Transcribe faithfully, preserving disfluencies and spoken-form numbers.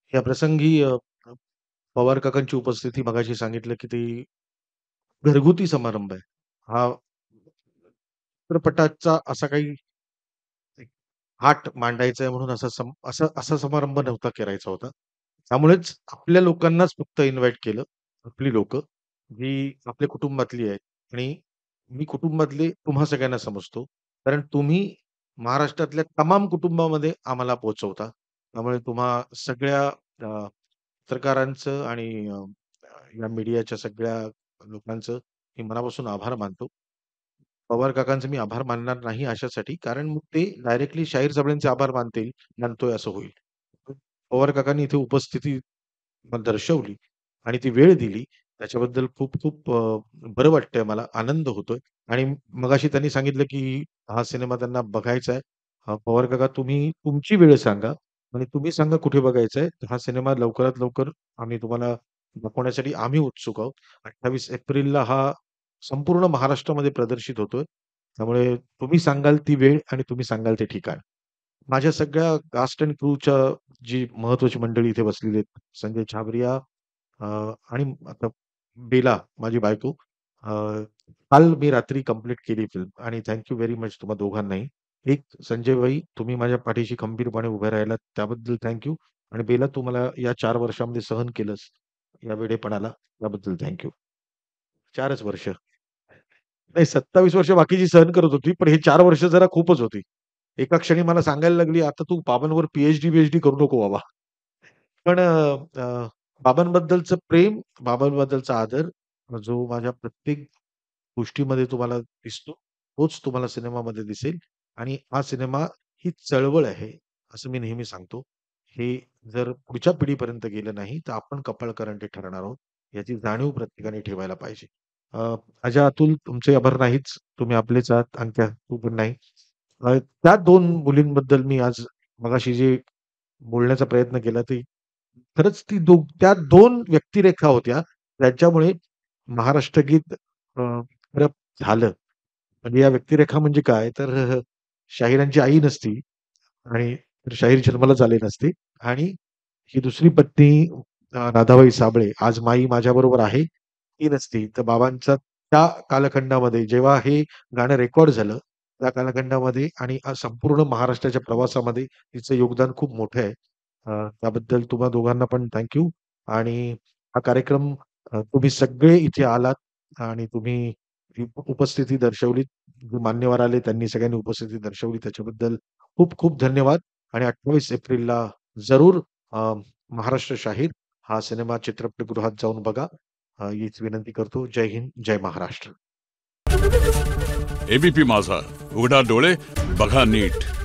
या प्रसंगी अ, अ, पवार काकांची उपस्थिती मगाशी सांगितलं, की ती घरगुती समारंभ आहे. हा चित्रपटाचा असा काही एक थाट मांडायचा आहे म्हणून असा सम असा असा समारंभ नव्हता करायचा होता. त्यामुळेच आपल्या लोकांनाच फक्त इन्व्हाईट केलं. आपली लोकं, जी आपल्या कुटुंबातली आहेत आणि मी कुटुंबातले तुम्हा सगळ्यांना समजतो. कारण तुम्ही महाराष्ट्रातल्या तमाम कुटुंबामध्ये आम्हाला पोहोचवता. त्यामुळे तुम्हा सगळ्या अ, पत्रकारांचं आणि अ, या मीडियाच्या सगळ्या लोकांचं मी मनापासून आभार मानतो. पवार काकांचे मी आभार मानणार नाही अशासाठी, कारण मग ते डायरेक्टली शाहीर साबळेंचे आभार मानतील मानतोय असं होईल. पवार काकांनी इथे उपस्थिती मग दर्शवली आणि ती वेळ दिली. त्याच्याबद्दल खूप-खूप अ, बरं वाटतंय मला, आनंद होतोय आणि मगाशी त्यांनी सांगितलं, की हा सिनेमा त्यांना बघायचा आहे. अ, पवार काका तुम्ही तुमची वेळ सांगा आणि तुम्ही सांगा कुठे बघायचा आहे. हा सिनेमा लवकरात लवकर आम्ही तुम्हाला दाखवण्यासाठी आम्ही उत्सुक आहोत. अठ्ठावीस एप्रिलला हा संपूर्ण महाराष्ट्रामध्ये प्रदर्शित होतोय. त्यामुळे तुम्ही सांगाल ती वेळ आणि तुम्ही सांगाल ते ठिकाण. माझ्या सगळ्या कास्ट एंड क्रूच्या जी महत्त्वाची मंडळी इथे बसलेली आहेत. संजय छाबरिया अ, आणि आता बेला माझी बायको. अ, काल मी रात्री कंप्लीट केली फिल्म आणि थँक यू व्हेरी मच तुम्हा दोघांनाही. एक संजय भाई तुम्ही माझ्या पाठीशी खंबीरपणे उभे राहिलात त्याबद्दल थँक यू आणि बेला तू मला या चार वर्षामध्ये सहन केलंस, या वेडेपणाला त्याबद्दल थँक यू. चारच वर्ष. नाही सत्तावीस वर्ष बाकीची सहन करत होती. पण हे चार वर्ष जरा खूपच होती. एका क्षणी मला सांगायला लागली, "आता तू बाबांवर पी-एच-डी-बी-एच-डी करू नको बाबा." पण अ, अ, बाबांबद्दलचं प्रेम, बाबांबद्दलचा आदर, जो माझ्या प्रत्येक गोष्टीमध्ये तुम्हाला दिसतो, तोच तुम्हाला सिनेमामध्ये दिसेल आणि हा सिनेमा ही चळवळ आहे, असं मी नेहमी सांगतो. हे जर पुढच्या पिढीपर्यंत गेलं नाही, तर आपण कपाळकरंडे ठरणार आहोत. याची जाणीव प्रत्येकाने ठेवायला पाहिजे. अ, राजा अतुल तुमचे आभार नाहीच. तुम्ही आपलेच आहात. अंक्या तू पण नाही. अ, त्या दोन मुलींबद्दल मी आज मगाशी जे बोलण्याचा प्रयत्न केला, ते खरंच ती दो त्या दोन व्यक्तिरेखा होत्या, त्यांच्यामुळे महाराष्ट्र गीत अ, खरं झालं. म्हणजे या व्यक्तिरेखा म्हणजे काय, तर अ, शाहिरांची आई नसती आणि शाहीर जन्मालाच आले नसते आणि ही दुसरी पत्नी अ, राधाबाई साबळे, आज माई माझ्याबरोबर आहे, ती नसती. तर बाबांचा त्या कालखंडामध्ये जेव्हा हे गाणं रेकॉर्ड झालं, त्या कालखंडामध्ये आणि अ, संपूर्ण महाराष्ट्राच्या प्रवासामध्ये तिचं योगदान खूप मोठं आहे. अ, त्याबद्दल तुम्हा दोघांना पण थँक यू आणि हा कार्यक्रम अ, तुम्ही सगळे इथे आलात आणि तुम्ही ही उपस्थिती दर्शवलीत. जे मान्यवर आले त्यांनी सगळ्यांनी उपस्थिती दर्शवली त्याच्याबद्दल खूप-खूप धन्यवाद आणि अठ्ठावीस एप्रिलला जरूर अ, महाराष्ट्र शाहीर हा सिनेमा चित्रपटगृहात जाऊन बघा. अ, हीच विनंती करतो. जय हिंद, जय महाराष्ट्र. एबीपी माझा, उघडा डोळे बघा नीट.